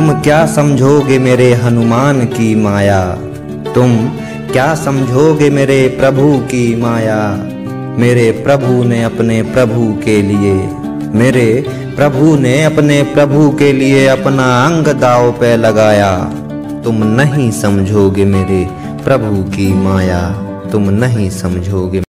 तुम क्या समझोगे मेरे हनुमान की माया, तुम क्या समझोगे मेरे प्रभु की माया। मेरे प्रभु ने अपने प्रभु के लिए, मेरे प्रभु ने अपने प्रभु के लिए अपना अंग दांव पे लगाया। तुम नहीं समझोगे मेरे प्रभु की माया, तुम नहीं समझोगे।